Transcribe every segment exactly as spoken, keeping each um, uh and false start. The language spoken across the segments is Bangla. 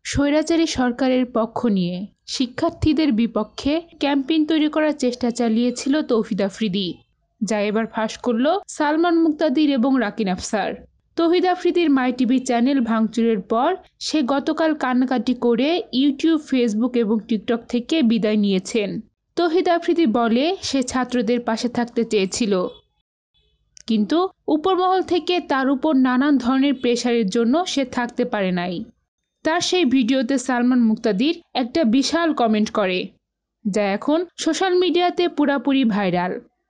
স্বৈরাচারী সরকারের পক্ষ নিয়ে শিক্ষার্থীদের বিপক্ষে ক্যাম্পেইন তৈরি করার চেষ্টা চালিয়েছিল তৌহিদ আফ্রিদি, যা এবার ফাঁস করল সালমান মুক্তাদির এবং রাকিন আফসার। তৌহিদ আফ্রিদির মাই টিভি চ্যানেল ভাঙচুরের পর সে গতকাল কান্নাকাটি করে ইউটিউব, ফেসবুক এবং টিকটক থেকে বিদায় নিয়েছেন। তৌহিদ আফ্রিদি বলে সে ছাত্রদের পাশে থাকতে চেয়েছিল, কিন্তু উপরমহল থেকে তার উপর নানান ধরনের প্রেশারের জন্য সে থাকতে পারে নাই। তার সেই ভিডিওতে সালমান মুক্তাদির একটা বিশাল কমেন্ট করে, যা এখন সোশ্যাল মিডিয়াতে পুরাপুরি ভাইরাল।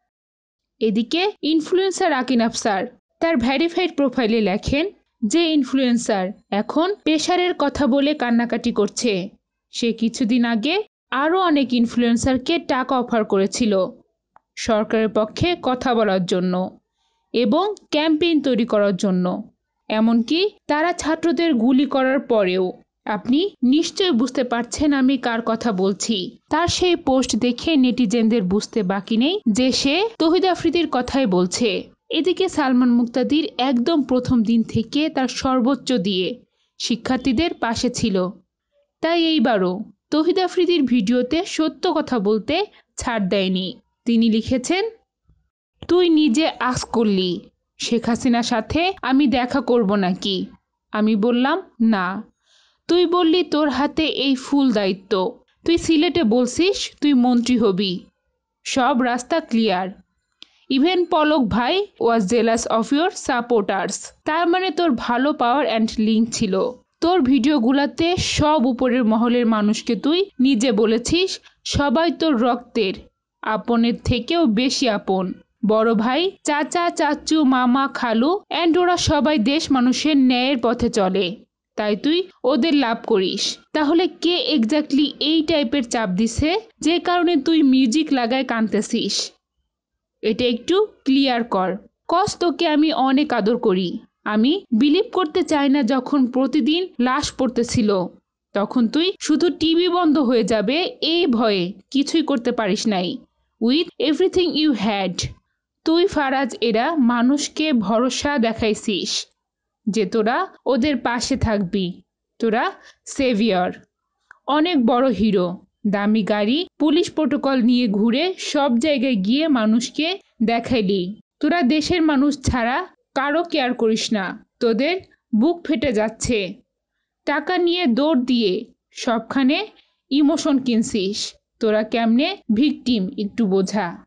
এদিকে ইনফ্লুয়েন্সার রাকিন আফসার তার ভেরিফাইড প্রোফাইলে লেখেন যে ইনফ্লুয়েন্সার এখন প্রেশারের কথা বলে কান্নাকাটি করছে, সে কিছুদিন আগে আরও অনেক ইনফ্লুয়েন্সারকে টাকা অফার করেছিল সরকারের পক্ষে কথা বলার জন্য এবং ক্যাম্পেইন তৈরি করার জন্য, এমনকি তারা ছাত্রদের গুলি করার পরেও। আপনি নিশ্চয়ই বুঝতে পারছেন আমি কার কথা বলছি। তার সেই পোস্ট দেখে নেটিজেনদের বুঝতে বাকি নেই যে সে তৌহিদ আফ্রিদির কথাই বলছে। এদিকে সালমান মুক্তাদির একদম প্রথম দিন থেকে তার সর্বোচ্চ দিয়ে শিক্ষার্থীদের পাশে ছিল, তাই এইবারও তৌহিদ আফ্রিদির ভিডিওতে সত্য কথা বলতে ছাড় দেয়নি। তিনি লিখেছেন, তুই নিজে আস করলি শেখ হাসিনার সাথে আমি দেখা করব নাকি? আমি বললাম না। তুই বললি তোর হাতে এই ফুল দায়িত্ব। তুই সিলেটে বলছিস তুই মন্ত্রী হবি। সব রাস্তা ক্লিয়ার। ইভেন পলক ভাই was jealous of your supporters. তার মানে তোর ভালো পাওয়ার অ্যান্ড লিঙ্ক ছিল। তোর ভিডিওগুলোতে সব উপরের মহলের মানুষকে তুই নিজে বলেছিস সবাই তোর রক্তের, আপনের থেকেও বেশি আপন। বড় ভাই, চাচা, চাচু, মামা, খালু অ্যান্ড ওরা সবাই দেশ মানুষের ন্যায়ের পথে চলে, তাই তুই ওদের লাভ করিস। তাহলে কে এক্স্যাক্টলি এই টাইপের চাপ দিছে যে কারণে তুই মিউজিক লাগায় কাঁদতেছিস? এটা একটু ক্লিয়ার কর। কস তোকে আমি অনেক আদর করি। আমি বিলিভ করতে চাই না যখন প্রতিদিন লাশ পড়তেছিল তখন তুই শুধু টিভি বন্ধ হয়ে যাবে এই ভয়ে কিছুই করতে পারিস নাই। উইথ এভরিথিং ইউ হ্যাড, তুই ফারাজ এরা মানুষকে ভরসা দেখাইছিস যে তোরা ওদের পাশে থাকবি। তোরা সেভিয়র, অনেক বড় হিরো। দামি গাড়ি, পুলিশ প্রোটোকল নিয়ে ঘুরে সব জায়গায় গিয়ে মানুষকে দেখাইলি তোরা দেশের মানুষ ছাড়া কারো কেয়ার করিস না। তোদের বুক ফেটে যাচ্ছে। টাকা নিয়ে দৌড় দিয়ে সবখানে ইমোশন কিনছিস। তোরা কেমনে ভিকটিম একটু বোঝা।